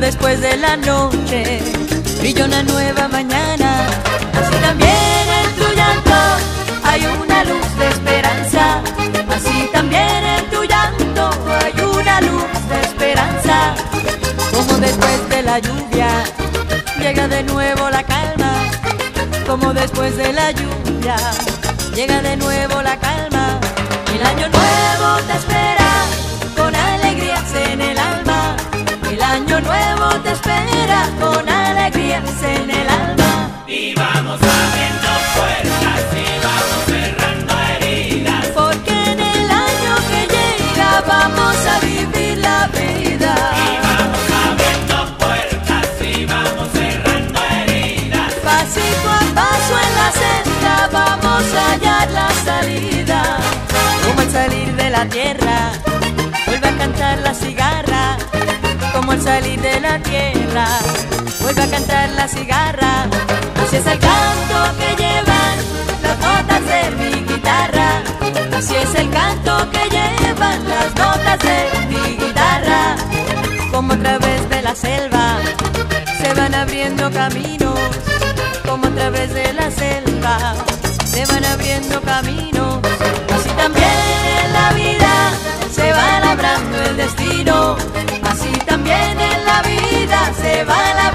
después de la noche brilla una nueva mañana. Así también en tu llanto hay una luz de esperanza. Así también en tu llanto hay una luz de esperanza. Como después de la lluvia llega de nuevo la calma. Como después de la lluvia llega de nuevo la calma. El año nuevo te espera con alegrías en el alma. El año nuevo te espera con alegrías en el alma. Y vamos abriendo puertas y vamos cerrando heridas, porque en el año que llega vamos a vivir la vida. y vamos abriendo puertas y vamos cerrando heridas. Pasito a paso en la senda vamos a hallar la salida. Como al salir de la tierra vuelve a cantar la cigarra. Como al salir de la tierra vuelve a cantar la cigarra. Así es el canto que llevan las notas de mi guitarra. Así es el canto que llevan las notas de mi guitarra. Como a través de la selva se van abriendo caminos. Como a través de la selva se van abriendo caminos. Así también en la vida se va labrando el destino. Así también en la vida se va labrando